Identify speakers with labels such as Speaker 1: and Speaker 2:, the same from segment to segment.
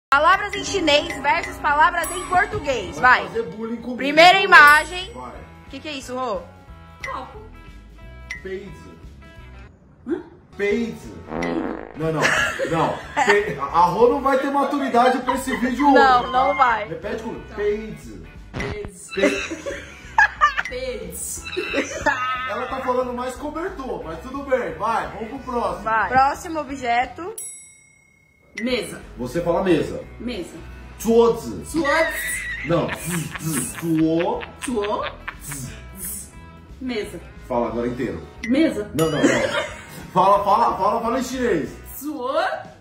Speaker 1: Palavras em chinês versus palavras em português. Vai.
Speaker 2: Fazer bullying comigo.
Speaker 1: Primeira imagem.
Speaker 2: Vai.
Speaker 1: O que é isso, Rô?
Speaker 3: Copo.
Speaker 2: Peide.
Speaker 3: Hã?
Speaker 2: Peide. Não. A Rô não vai ter maturidade pra esse vídeo hoje.
Speaker 1: Não vai.
Speaker 2: Repete comigo. Peide.
Speaker 3: Peides.
Speaker 2: Ela tá falando mais cobertor, mas tudo bem. Vai, vamos pro próximo.
Speaker 1: Vai. Próximo objeto.
Speaker 3: Mesa.
Speaker 2: Você fala mesa.
Speaker 3: Mesa.
Speaker 2: 桌子.
Speaker 3: Suots.
Speaker 2: Não. 桌.
Speaker 3: Suo. Mesa.
Speaker 2: Fala agora inteiro.
Speaker 3: Mesa.
Speaker 2: Não. Fala em chinês.
Speaker 3: Suo.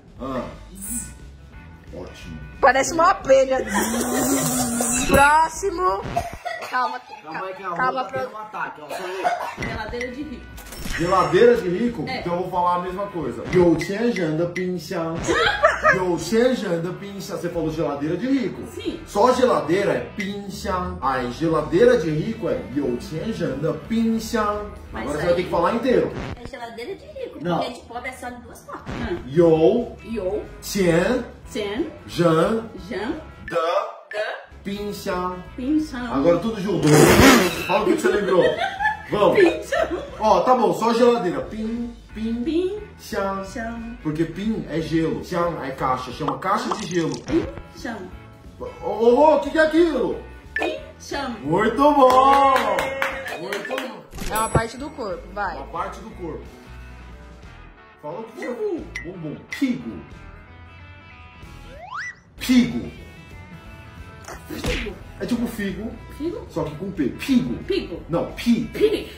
Speaker 2: Ótimo.
Speaker 1: Parece uma abelha. Próximo. Calma,
Speaker 4: aí que a
Speaker 1: calma.
Speaker 4: Rô tá tendo um ataque, ó.
Speaker 3: Geladeira de rico.
Speaker 2: Geladeira de rico?
Speaker 3: É.
Speaker 2: Então eu vou falar a mesma coisa. 有钱人的冰箱. 有钱人的冰箱. Você falou geladeira de rico.
Speaker 3: Sim.
Speaker 2: Só geladeira é 冰箱. Aí geladeira de rico é 有钱人的冰箱.
Speaker 3: Mas
Speaker 2: Agora você
Speaker 3: aí-
Speaker 2: vai ter que falar inteiro.
Speaker 5: É geladeira de rico,
Speaker 4: Não.
Speaker 5: porque de pobre é só de duas portas.
Speaker 2: 有
Speaker 3: Yo.
Speaker 2: 钱
Speaker 3: Chen.
Speaker 2: 人
Speaker 3: Jan.
Speaker 2: 的冰箱.
Speaker 3: Pinchão.
Speaker 2: Agora tudo junto. Fala o que você lembrou. Vamos. Ó, tá bom, só geladeira. Pin.
Speaker 3: Pinchão.
Speaker 2: Xiang. Porque pin é gelo. Xiang é caixa. Chama caixa de gelo.
Speaker 3: Pinchão.
Speaker 2: Ô, o que é aquilo?
Speaker 3: Pinchão.
Speaker 2: Muito bom! Muito bom.
Speaker 1: É uma parte do corpo, vai.
Speaker 2: Uma parte do corpo. Falou que você viu. Bumbum. Pigo. Pigo. É tipo figo,
Speaker 3: Figo.
Speaker 2: só que com P. Pigo.
Speaker 3: Pigo.
Speaker 2: Não, pi.
Speaker 3: Pig.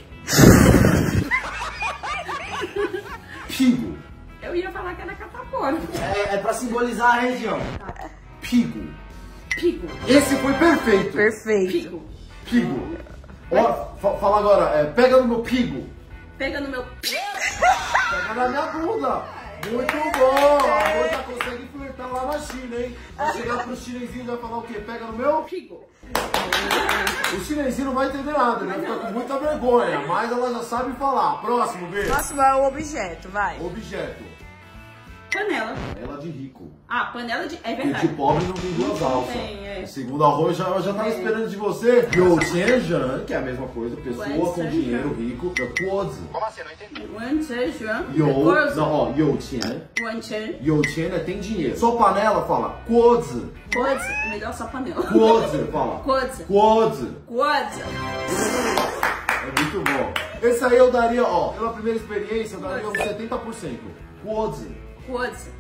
Speaker 2: Pigo.
Speaker 3: Eu ia falar que era catapora.
Speaker 4: É pra simbolizar a região.
Speaker 2: Pigo.
Speaker 3: Pigo.
Speaker 2: Esse foi perfeito.
Speaker 1: Perfeito.
Speaker 3: Pigo.
Speaker 2: Pigo. Ó, fala agora, pega no meu pigo.
Speaker 3: Pega no meu...
Speaker 2: Pega na minha bunda. Muito bom. A Rô já consegue flertar lá na China, hein? Vai chegar pro chinesinho e vai falar o quê? Pega no meu?
Speaker 3: Pigo.
Speaker 2: O chinesinho não vai entender nada, ele vai ficar com muita vergonha, mas ela já sabe falar. Próximo, beijo.
Speaker 1: Próximo é o objeto, vai.
Speaker 2: Objeto.
Speaker 3: Panela.
Speaker 2: Ela de rico.
Speaker 3: Ah, panela de... É
Speaker 2: E de
Speaker 3: verdade.
Speaker 2: pobre não tem duas alças.
Speaker 3: tem, é.
Speaker 2: Segundo a Rô, eu já tava esperando de você. Youqian, que é a mesma coisa, pessoa com dinheiro rico. Quozi.
Speaker 3: Wanchen.
Speaker 2: Yo, não, ó, Youqian.
Speaker 3: Wanchen.
Speaker 2: Youqian é tem dinheiro. Só panela fala quozi.
Speaker 3: Quozi. Melhor só panela.
Speaker 2: Quozi, fala.
Speaker 3: Quozi.
Speaker 2: Quozi.
Speaker 3: Quozi.
Speaker 2: É muito bom. Esse aí eu daria, ó, pela primeira experiência, eu daria uns 70%. Quozi.
Speaker 3: Quozi.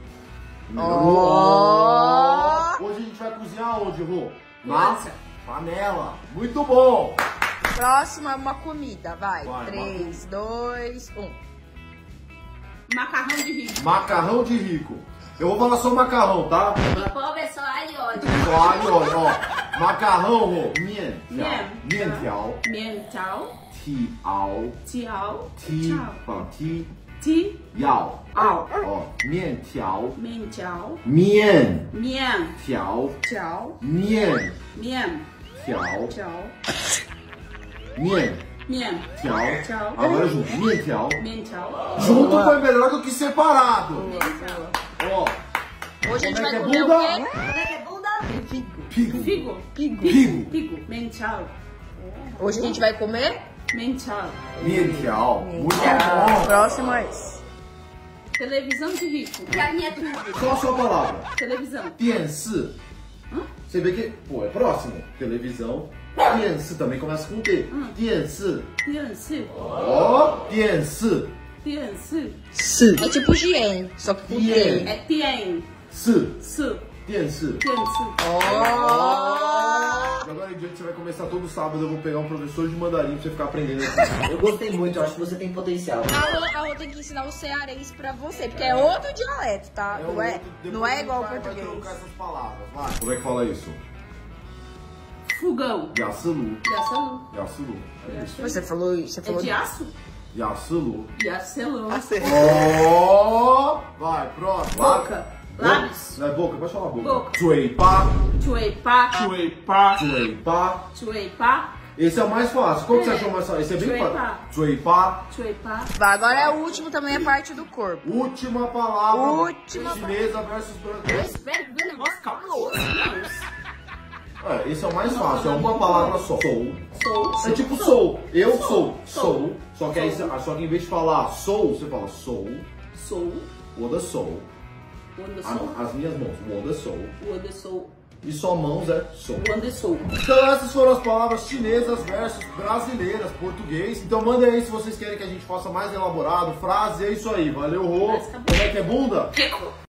Speaker 1: Ó.
Speaker 2: Hoje a gente vai cozinhar onde, Rô?
Speaker 3: Nossa.
Speaker 2: Panela. Muito bom.
Speaker 1: Próximo é uma comida, vai.
Speaker 2: Vai,
Speaker 1: 3, 2, 1.
Speaker 3: Macarrão de rico.
Speaker 2: Macarrão de rico. Eu vou falar só macarrão, tá?
Speaker 5: De pobre é só alho e óleo.
Speaker 2: Só alho e óleo, ó. Macarrão, Rô. Mian.
Speaker 3: Mian.
Speaker 2: Tiao.
Speaker 3: Mian chao.
Speaker 2: Tiao.
Speaker 3: Tiao.
Speaker 2: Ti.
Speaker 3: Chao.
Speaker 2: Fala ti.
Speaker 3: Ti.
Speaker 2: Yao.
Speaker 3: Ao.
Speaker 2: Ó. Mian tiao.
Speaker 3: Mian chao.
Speaker 2: Mian
Speaker 3: Mian.
Speaker 2: tiao.
Speaker 3: Chao.
Speaker 2: Mian
Speaker 3: Mian.
Speaker 2: tiao.
Speaker 3: Chao.
Speaker 2: Mian
Speaker 3: Mian.
Speaker 2: tiao.
Speaker 3: Tchau.
Speaker 2: Agora junto. Mian tiao.
Speaker 3: Mian chao.
Speaker 2: Junto foi melhor do que separado. Ó.
Speaker 1: Hoje a gente
Speaker 2: Como é
Speaker 1: vai
Speaker 2: que é
Speaker 1: comer
Speaker 2: bunda?
Speaker 1: o quê?
Speaker 5: Como é que é bunda?
Speaker 2: Pigo.
Speaker 3: Figo.
Speaker 2: Pigo.
Speaker 3: Pigo. Mian chao.
Speaker 1: Hoje a gente vai comer?
Speaker 3: Mian chao.
Speaker 2: Mian tiao. Muito bom.
Speaker 1: Próximo é esse.
Speaker 3: Televisão de rico.
Speaker 5: Que a minha é tudo.
Speaker 2: Só a sua palavra.
Speaker 3: Televisão.
Speaker 2: 电视. Você vê que, pô, é próximo. Televisão. 电视 também começa com T. 电视.
Speaker 3: 电视.
Speaker 2: Ó, 电视.
Speaker 3: 电视.
Speaker 1: É tipo Gien, só que com T.
Speaker 3: É Tien.
Speaker 2: 视.
Speaker 3: Su.
Speaker 2: 电视.
Speaker 3: 电视.
Speaker 1: Ó.
Speaker 2: De agora em diante você vai começar todo sábado. Eu vou pegar um professor de mandarim pra você ficar aprendendo assim.
Speaker 4: Eu gostei muito, eu acho que você tem potencial.
Speaker 1: A Rô tem que ensinar o cearense pra você, porque é outro dialeto, tá? Não é,
Speaker 2: Depois
Speaker 1: não
Speaker 2: a
Speaker 1: é
Speaker 2: gente
Speaker 1: igual ao
Speaker 2: vai
Speaker 1: português.
Speaker 2: trocar essas palavras. Vai. Como é que fala isso?
Speaker 3: Fogão.
Speaker 2: Yasulu.
Speaker 3: Yasselu.
Speaker 2: Yasulu. É isso.
Speaker 1: Você falou isso, você
Speaker 3: É
Speaker 1: falou
Speaker 3: de aço?
Speaker 2: Yasulu.
Speaker 3: Yasselu.
Speaker 2: Ó. Vai, próximo.
Speaker 3: Boca. Lábios.
Speaker 2: Não é boca, pode falar boca.
Speaker 3: Boca.
Speaker 2: Chueipá.
Speaker 3: Chueipá.
Speaker 2: Chueipá.
Speaker 3: Chueipá.
Speaker 2: Esse é o mais fácil. Qual que você achou mais fácil? Esse é bem fácil. Chueipá.
Speaker 3: Chueipá.
Speaker 1: Vai, agora é o último também, a parte do corpo.
Speaker 2: Última palavra.
Speaker 1: Última
Speaker 2: Chinesa versus brasileira.
Speaker 5: Espera, meu negócio, calma.
Speaker 2: Esse é o mais fácil, é uma palavra só. Sou.
Speaker 3: Sou.
Speaker 2: É tipo sou. Eu sou. Sou. Só que aí, só que em vez de falar sou, você fala sou.
Speaker 3: Sou.
Speaker 2: 我的手.
Speaker 3: 我的手.
Speaker 2: As minhas mãos. 我的手.
Speaker 3: 我的手.
Speaker 2: E só mãos é sou.
Speaker 3: 我的手.
Speaker 2: Então essas foram as palavras chinesas versus brasileiras, português. Então mandem aí se vocês querem que a gente faça mais elaborado, frase, é isso aí. Valeu, Rô. Como é que é bunda?
Speaker 3: Rico.